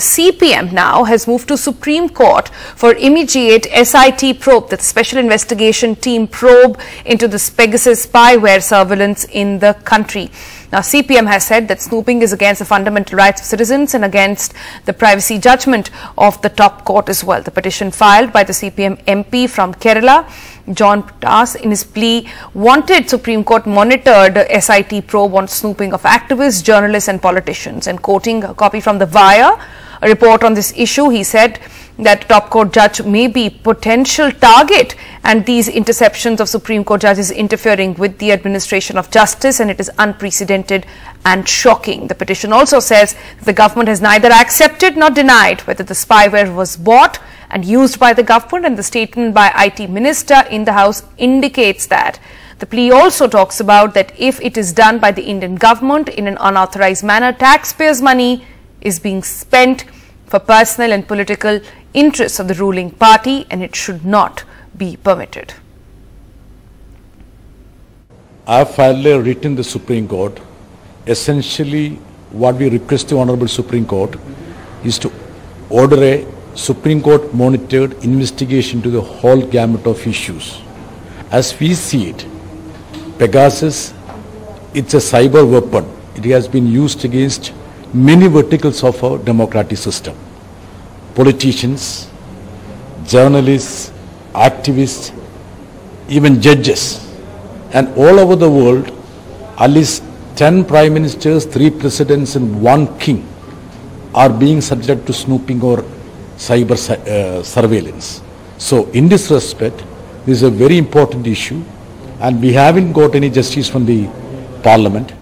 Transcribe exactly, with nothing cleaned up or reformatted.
C P M now has moved to Supreme Court for immediate S I T probe, that's Special Investigation Team probe into this Pegasus spyware surveillance in the country. Now, C P M has said that snooping is against the fundamental rights of citizens and against the privacy judgment of the top court as well. The petition filed by the C P M M P from Kerala, John Ptas, in his plea wanted Supreme Court monitored S I T probe on snooping of activists, journalists and politicians. And quoting a copy from the Wire, a report on this issue, he said that top court judge may be potential target and these interceptions of Supreme Court judges interfering with the administration of justice, and it is unprecedented and shocking. The petition also says that the government has neither accepted nor denied whether the spyware was bought and used by the government, and the statement by I T Minister in the House indicates that. The plea also talks about that if it is done by the Indian government in an unauthorized manner, taxpayers' money is being spent for personal and political interests of the ruling party, and it should not be permitted. I have filed a writ in the Supreme Court. Essentially, what we request the Honorable Supreme Court is to order a Supreme Court monitored investigation to the whole gamut of issues. As we see it, Pegasus, it's a cyber weapon. It has been used against many verticals of our democratic system. Politicians, journalists, activists, even judges, and all over the world, at least ten prime ministers, three presidents and one king are being subject to snooping or cyber uh, surveillance. So in this respect, this is a very important issue, and we haven't got any justice from the Parliament.